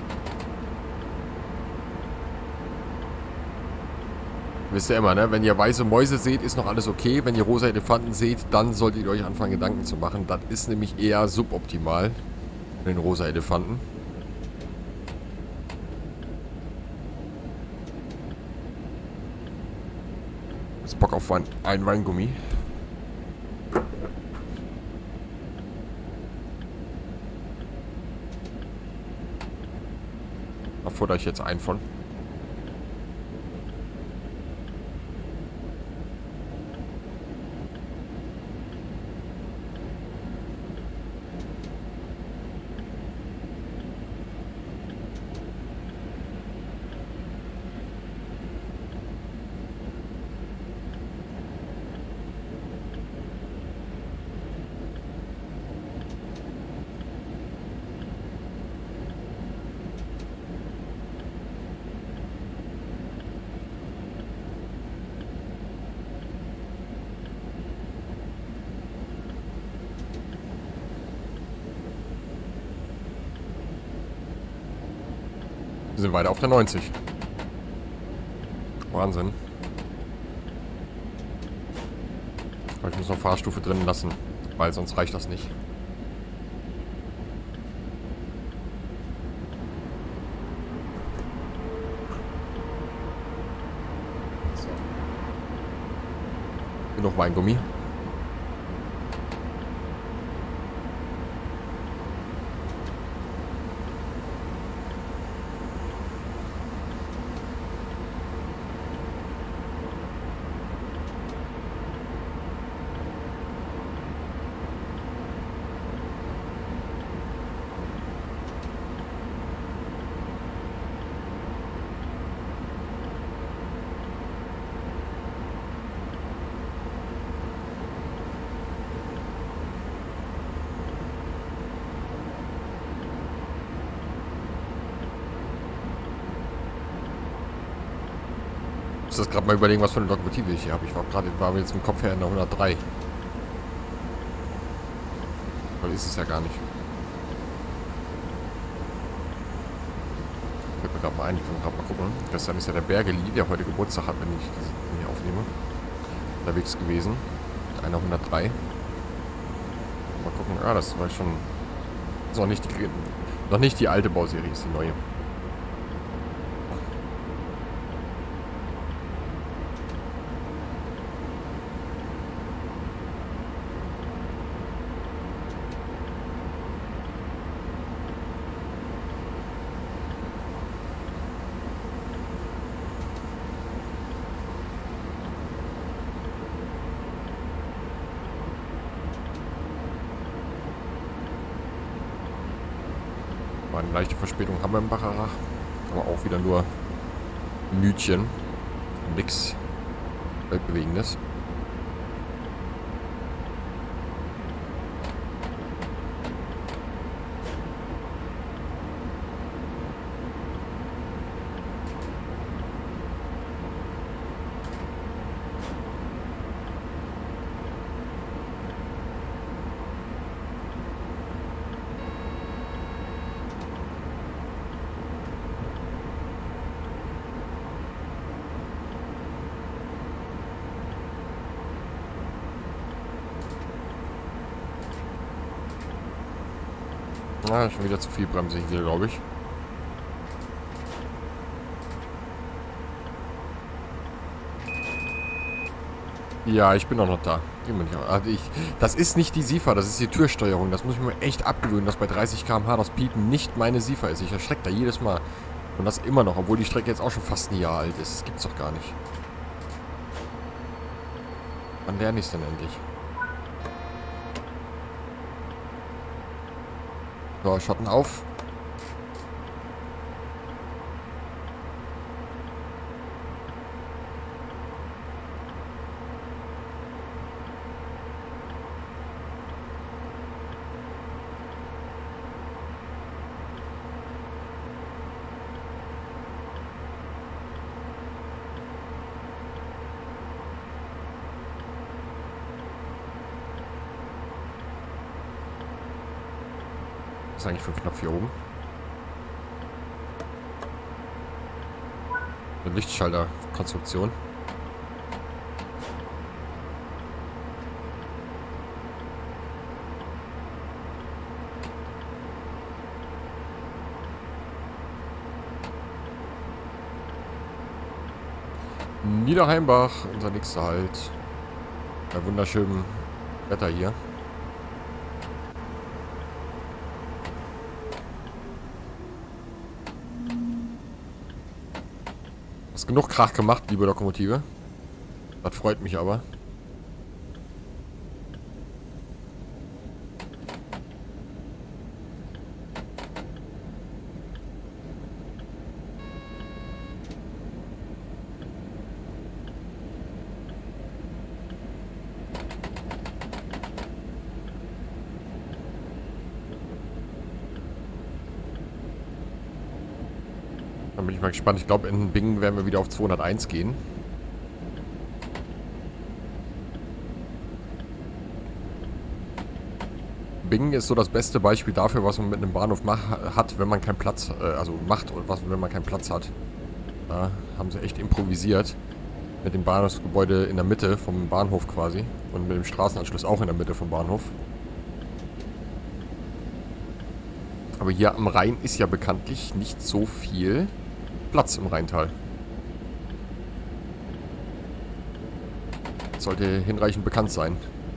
Wisst ihr immer, ne? Wenn ihr weiße Mäuse seht, ist noch alles okay. Wenn ihr rosa Elefanten seht, dann solltet ihr euch anfangen, Gedanken zu machen. Das ist nämlich eher suboptimal. Mit den rosa Elefanten. Jetzt Bock auf ein, ein Weingummi. Da fordere ich jetzt einen von. Wir sind weiter auf der neunzig. Wahnsinn. Aber ich muss noch Fahrstufe drin lassen, weil sonst reicht das nicht. So. Genug Weingummi. Ich muss das gerade mal überlegen, was für eine Lokomotive ich hier habe. Ich war gerade, war mir jetzt im Kopf her in der hundertdrei. Weil ist es ja gar nicht. Fällt mir gerade mal ein, ich will gerade mal gucken. Gestern ist ja der Bergeli, der heute Geburtstag hat, wenn ich das hier aufnehme. Unterwegs gewesen. Mit einer hundertdrei. Mal gucken. Ah, das war schon. Das ist noch nicht die, noch nicht die alte Bauserie, ist die neue. War eine leichte Verspätung haben wir im Bacharach. Aber auch wieder nur Minütchen. Nix Weltbewegendes. Ah, schon wieder zu viel Bremse hier, glaube ich. Ja, ich bin auch noch da. Also ich, das ist nicht die SIFA, das ist die Türsteuerung. Das muss ich mir echt abgewöhnen, dass bei dreißig Kilometer pro Stunde das Piepen nicht meine SIFA ist. Ich erschrecke da jedes Mal. Und das immer noch, obwohl die Strecke jetzt auch schon fast ein Jahr alt ist. Das gibt's doch gar nicht. Wann lerne ich es denn endlich? So, Schotten auf. Was ist eigentlich für ein Knopf hier oben? Eine Lichtschalterkonstruktion. Niederheimbach, unser nächster Halt. Bei wunderschönem Wetter hier. Hast genug Krach gemacht, liebe Lokomotive. Das freut mich aber. Dann bin ich mal gespannt. Ich glaube, in Bingen werden wir wieder auf zweihunderteins gehen. Bingen ist so das beste Beispiel dafür, was man mit einem Bahnhof mach, hat, wenn man keinen Platz, äh, also macht und was, wenn man keinen Platz hat. Da haben sie echt improvisiert. Mit dem Bahnhofsgebäude in der Mitte vom Bahnhof quasi. Und mit dem Straßenanschluss auch in der Mitte vom Bahnhof. Aber hier am Rhein ist ja bekanntlich nicht so viel Platz im Rheintal. Sollte hinreichend bekannt sein.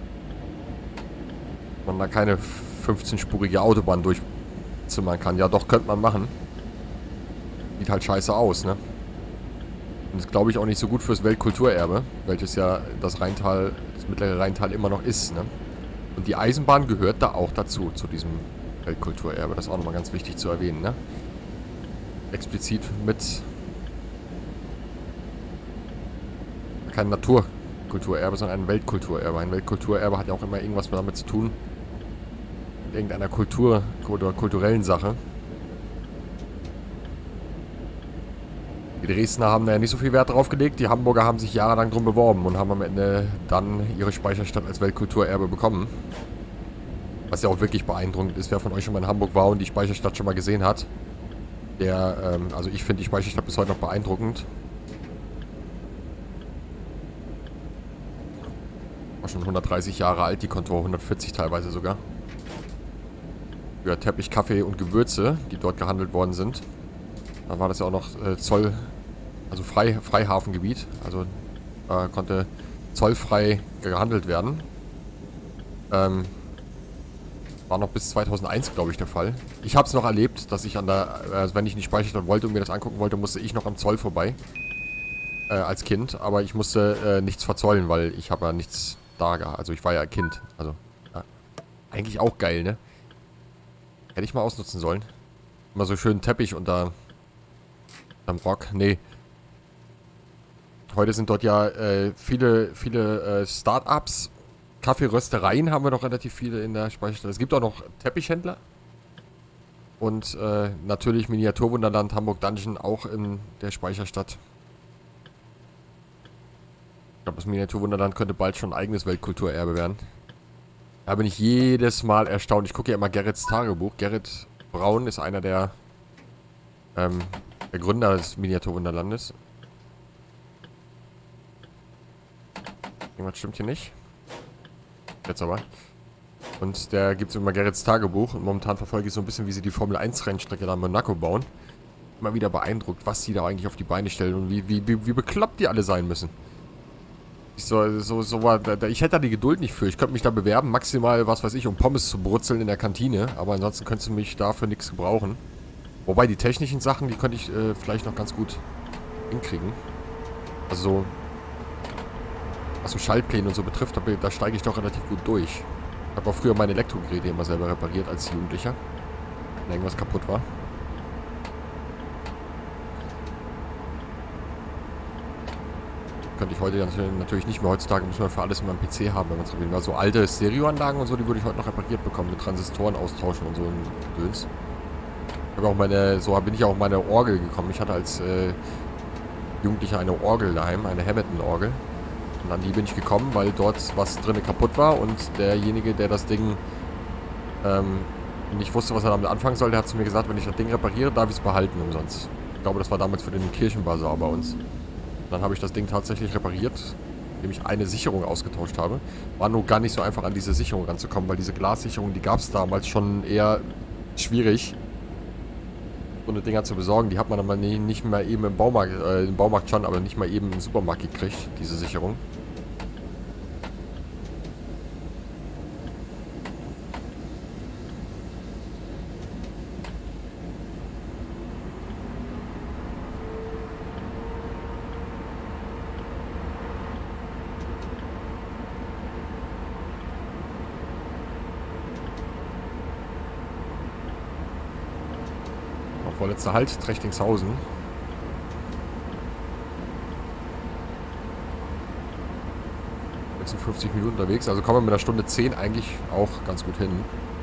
Man da keine fünfzehnspurige Autobahn durchzimmern kann. Ja, doch, könnte man machen. Sieht halt scheiße aus, ne? Und ist, glaube ich, auch nicht so gut fürs Weltkulturerbe, welches ja das Rheintal, das mittlere Rheintal immer noch ist, ne? Und die Eisenbahn gehört da auch dazu, zu diesem Weltkulturerbe. Das ist auch nochmal ganz wichtig zu erwähnen, ne? Explizit mit kein Naturkulturerbe, sondern ein Weltkulturerbe. Ein Weltkulturerbe hat ja auch immer irgendwas damit zu tun, mit irgendeiner Kultur oder kulturellen Sache. Die Dresdner haben da ja nicht so viel Wert drauf gelegt. Die Hamburger haben sich jahrelang drum beworben und haben am Ende dann ihre Speicherstadt als Weltkulturerbe bekommen. Was ja auch wirklich beeindruckend ist, wer von euch schon mal in Hamburg war und die Speicherstadt schon mal gesehen hat. Der, ähm, also ich finde die Speicherstadt bis heute noch beeindruckend. War schon hundertdreißig Jahre alt, die Kontor, hundertvierzig teilweise sogar. Für Teppich, Kaffee und Gewürze, die dort gehandelt worden sind. Da war das ja auch noch äh, Zoll, also Frei, Freihafengebiet. Also äh, konnte zollfrei gehandelt werden. Ähm, war noch bis zweitausendeins, glaube ich, der Fall. Ich habe es noch erlebt, dass ich an der, also wenn ich in die Speicherstadt wollte und mir das angucken wollte, musste ich noch am Zoll vorbei. Äh, als Kind. Aber ich musste äh, nichts verzollen, weil ich habe ja nichts da gehabt. Also ich war ja Kind. Also ja. Eigentlich auch geil, ne? Hätte ich mal ausnutzen sollen. Immer so schön Teppich unter am Rock. Nee. Heute sind dort ja äh, viele, viele äh, Start-ups. Kaffeeröstereien haben wir noch relativ viele in der Speicherstadt. Es gibt auch noch Teppichhändler. Und äh, natürlich Miniaturwunderland Hamburg Dungeon auch in der Speicherstadt. Ich glaube, das Miniaturwunderland könnte bald schon ein eigenes Weltkulturerbe werden. Da bin ich jedes Mal erstaunt. Ich gucke ja immer Gerrits Tagebuch. Gerrit Braun ist einer der, ähm, der Gründer des Miniaturwunderlandes. Irgendwas stimmt hier nicht. Jetzt aber. Und der gibt es immer Gerrits Tagebuch. Und momentan verfolge ich so ein bisschen, wie sie die Formel eins Rennstrecke da in Monaco bauen. Immer wieder beeindruckt, was sie da eigentlich auf die Beine stellen und wie, wie, wie, wie bekloppt die alle sein müssen. Ich, so, so, so war, da, ich hätte da die Geduld nicht für. Ich könnte mich da bewerben, maximal, was weiß ich, um Pommes zu brutzeln in der Kantine. Aber ansonsten könntest du mich dafür nichts gebrauchen. Wobei die technischen Sachen, die könnte ich äh, vielleicht noch ganz gut hinkriegen. Also so, was so Schaltpläne und so betrifft, da, da steige ich doch relativ gut durch. Ich habe auch früher meine Elektrogeräte immer selber repariert als Jugendlicher. Wenn irgendwas kaputt war. Könnte ich heute natürlich nicht mehr. Heutzutage muss man für alles immer einen P C haben, wenn man es reparieren will. Also alte Stereoanlagen und so, die würde ich heute noch repariert bekommen, mit Transistoren austauschen und so ein Döns. Ich habe auch meine, so bin ich auch meine Orgel gekommen. Ich hatte als äh, Jugendlicher eine Orgel daheim, eine Hamilton-Orgel. Und an die bin ich gekommen, weil dort was drin kaputt war und derjenige, der das Ding ähm, nicht wusste, was er damit anfangen soll, der hat zu mir gesagt, wenn ich das Ding repariere, darf ich es behalten umsonst. Ich glaube, das war damals für den Kirchenbasar bei uns. Dann habe ich das Ding tatsächlich repariert, indem ich eine Sicherung ausgetauscht habe. War nur gar nicht so einfach, an diese Sicherung ranzukommen, weil diese Glassicherung, die gab es damals schon eher schwierig, so eine Dinger zu besorgen. Die hat man dann mal nie, nicht mehr eben im Baumarkt, äh, im Baumarkt schon, aber nicht mal eben im Supermarkt gekriegt, diese Sicherung. Vorletzter Halt, Trechtingshausen. sechsundfünfzig Minuten unterwegs, also kommen wir mit einer Stunde zehn eigentlich auch ganz gut hin.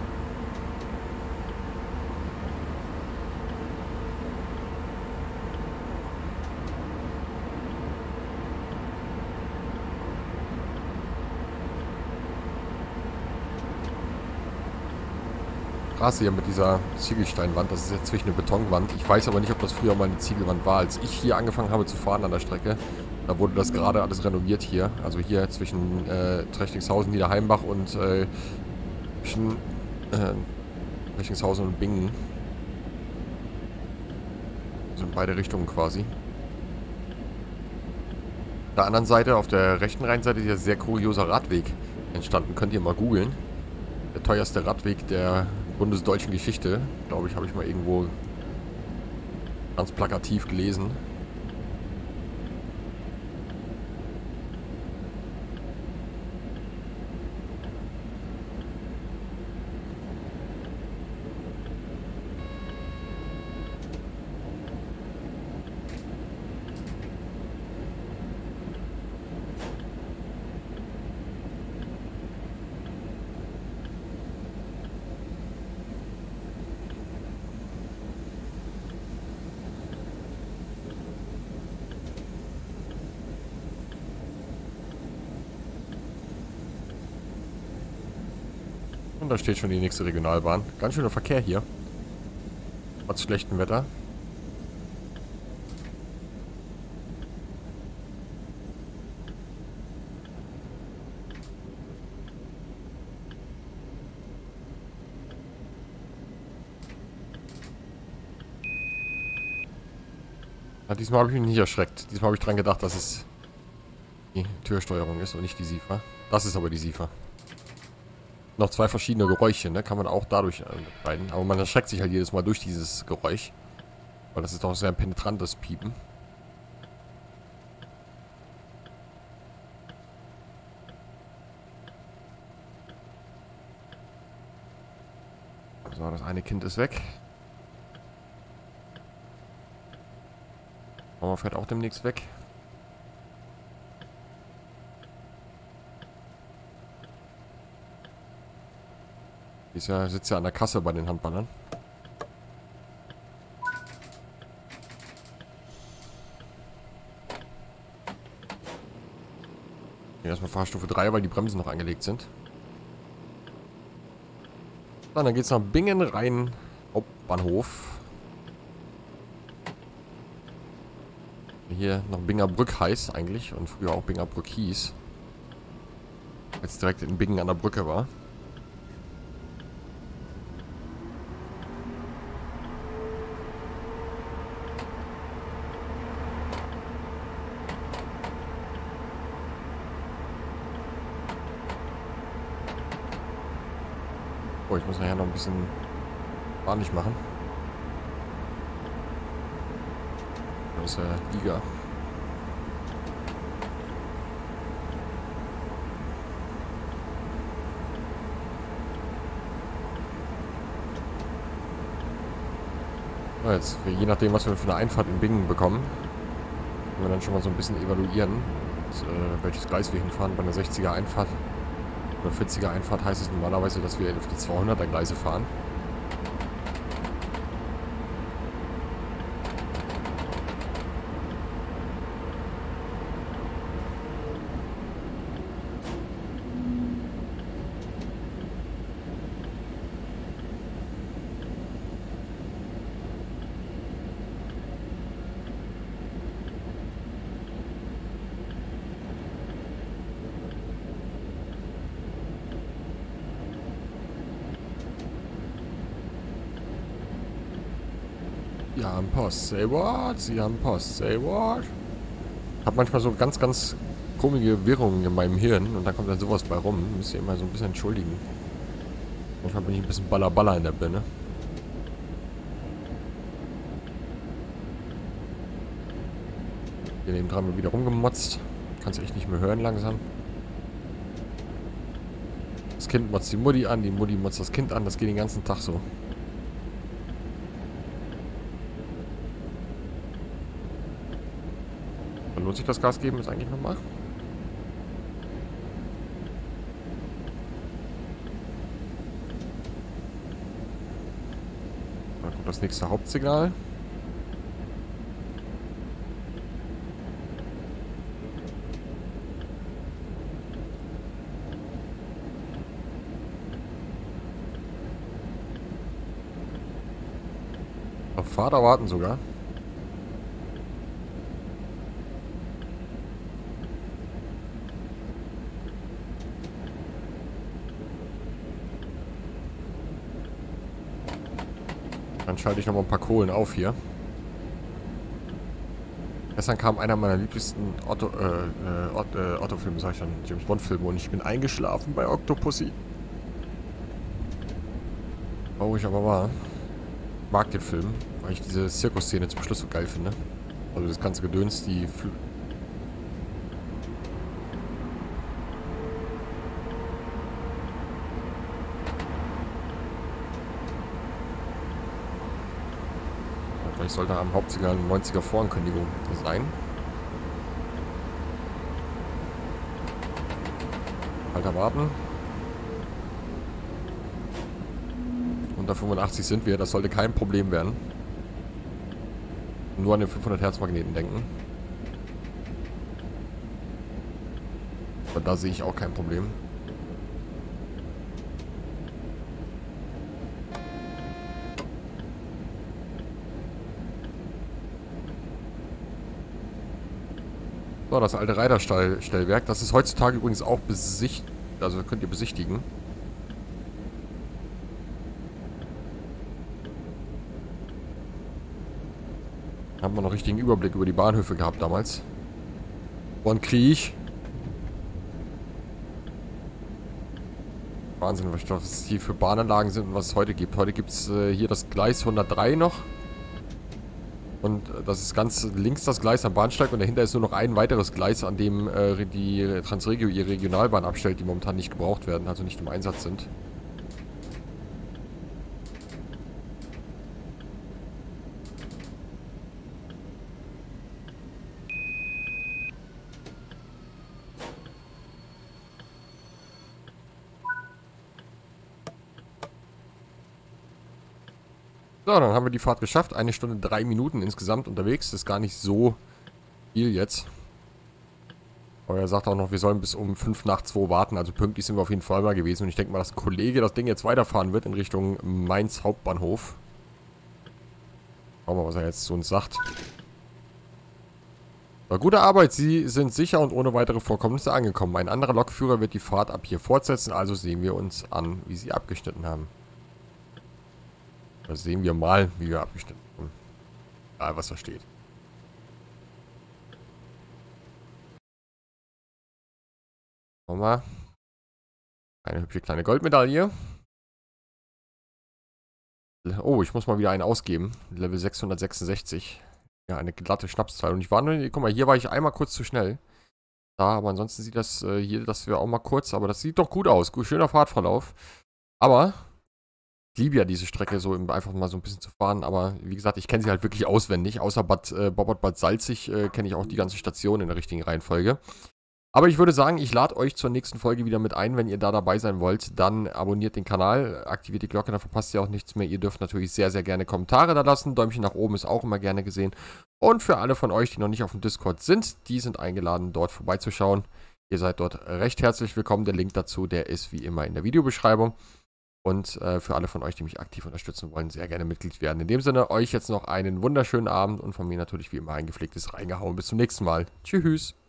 Straße hier mit dieser Ziegelsteinwand, das ist jetzt zwischen eine Betonwand. Ich weiß aber nicht, ob das früher mal eine Ziegelwand war. Als ich hier angefangen habe zu fahren an der Strecke, da wurde das gerade alles renoviert hier. Also hier zwischen äh, Trechtingshausen, Niederheimbach und äh, zwischen äh, Trechtingshausen und Bingen. Also in beide Richtungen quasi. Auf der anderen Seite, auf der rechten Rheinseite, ist ja sehr kurioser Radweg entstanden. Könnt ihr mal googeln. Der teuerste Radweg der bundesdeutschen Geschichte, glaube ich, habe ich mal irgendwo ganz plakativ gelesen. Und da steht schon die nächste Regionalbahn. Ganz schöner Verkehr hier. Trotz schlechtem Wetter. Ja, diesmal habe ich mich nicht erschreckt. Diesmal habe ich dran gedacht, dass es die Türsteuerung ist und nicht die SIFA. Das ist aber die SIFA. Noch zwei verschiedene Geräusche, ne? Kann man auch dadurch unterscheiden. Aber man erschreckt sich halt jedes Mal durch dieses Geräusch. Weil das ist doch sehr ein penetrantes Piepen. So, das eine Kind ist weg. Mama fährt auch demnächst weg. Die ist ja, sitzt ja an der Kasse bei den Handballern. Hier erstmal Fahrstufe drei, weil die Bremsen noch angelegt sind. Dann, dann geht es nach Bingen rein, Hauptbahnhof. Hier noch Bingerbrück heißt eigentlich und früher auch Bingerbrück hieß. Jetzt direkt in Bingen an der Brücke war. Oh, ich muss nachher noch ein bisschen ordentlich machen. Das ist der Liga. So, jetzt, je nachdem, was wir für eine Einfahrt in Bingen bekommen, können wir dann schon mal so ein bisschen evaluieren, dass, äh, welches Gleis wir hinfahren. Bei einer sechziger Einfahrt oder vierziger Einfahrt heißt es normalerweise, dass wir auf die zweihunderter Gleise fahren. Sie haben Post, say what? Sie haben Post, say what? Ich habe manchmal so ganz, ganz komische Wirrungen in meinem Hirn und dann kommt dann sowas bei rum. Müsst ihr immer so ein bisschen entschuldigen. Manchmal bin ich ein bisschen ballerballer in der Birne. Hier nebendran wird wieder rumgemotzt. Kannst echt nicht mehr hören langsam. Das Kind motzt die Mutti an, die Mutti motzt das Kind an. Das geht den ganzen Tag so. Dann lohnt sich das Gas geben jetzt eigentlich nochmal. Dann kommt das nächste Hauptsignal. Auf Fahrer warten sogar. Dann schalte ich noch mal ein paar Kohlen auf hier. Gestern kam einer meiner liebsten Otto, äh, Otto, äh, Otto-Filme, sag ich schon, James Bond-Filme, und ich bin eingeschlafen bei Octopussy. Traurig aber wahr. Ich mag den Film, weil ich diese Zirkusszene zum Schluss so geil finde. Also das ganze Gedöns, die Fl Vielleicht sollte am Hauptsignal eine neunziger Vorankündigung sein. Alter, warten. Unter fünfundachtzig sind wir, das sollte kein Problem werden. Nur an den fünfhundert Hertz Magneten denken. Aber da sehe ich auch kein Problem. So, das alte Reiterstellwerk. Das ist heutzutage übrigens auch besichtigt. Also könnt ihr besichtigen. Haben wir noch richtigen Überblick über die Bahnhöfe gehabt damals. Vor dem Krieg. Wahnsinn, was die für Bahnanlagen sind und was es heute gibt. Heute gibt es äh, hier das Gleis hundertdrei noch. Und das ist ganz links das Gleis am Bahnsteig und dahinter ist nur noch ein weiteres Gleis, an dem äh, die Transregio ihre Regionalbahn abstellt, die momentan nicht gebraucht werden, also nicht im Einsatz sind. So, dann haben wir die Fahrt geschafft. Eine Stunde, drei Minuten insgesamt unterwegs. Das ist gar nicht so viel jetzt. Aber er sagt auch noch, wir sollen bis um fünf nach zwei warten. Also pünktlich sind wir auf jeden Fall mal gewesen. Und ich denke mal, dass ein Kollege das Ding jetzt weiterfahren wird in Richtung Mainz Hauptbahnhof. Schauen wir mal, was er jetzt zu uns sagt. So, gute Arbeit. Sie sind sicher und ohne weitere Vorkommnisse angekommen. Ein anderer Lokführer wird die Fahrt ab hier fortsetzen. Also sehen wir uns an, wie sie abgeschnitten haben. Da sehen wir mal, wie wir abgeschnitten haben. Egal, was da steht. Nochmal. Eine hübsche kleine Goldmedaille. Oh, ich muss mal wieder einen ausgeben. Level sechshundertsechsundsechzig. Ja, eine glatte Schnapszahl. Und ich war nur, guck mal, hier war ich einmal kurz zu schnell. Da, aber ansonsten sieht das äh, hier, das wäre auch mal kurz. Aber das sieht doch gut aus. Gut, schöner Fahrtverlauf. Aber ich liebe ja diese Strecke, so einfach mal so ein bisschen zu fahren, aber wie gesagt, ich kenne sie halt wirklich auswendig. Außer Bad äh, Bobbert Bad Salzig äh, kenne ich auch die ganze Station in der richtigen Reihenfolge. Aber ich würde sagen, ich lade euch zur nächsten Folge wieder mit ein. Wenn ihr da dabei sein wollt, dann abonniert den Kanal, aktiviert die Glocke, dann verpasst ihr auch nichts mehr. Ihr dürft natürlich sehr, sehr gerne Kommentare da lassen. Däumchen nach oben ist auch immer gerne gesehen. Und für alle von euch, die noch nicht auf dem Discord sind, die sind eingeladen, dort vorbeizuschauen. Ihr seid dort recht herzlich willkommen. Der Link dazu, der ist wie immer in der Videobeschreibung. Und äh, für alle von euch, die mich aktiv unterstützen wollen, sehr gerne Mitglied werden. In dem Sinne, euch jetzt noch einen wunderschönen Abend und von mir natürlich wie immer ein gepflegtes Reingehauen. Bis zum nächsten Mal. Tschüss.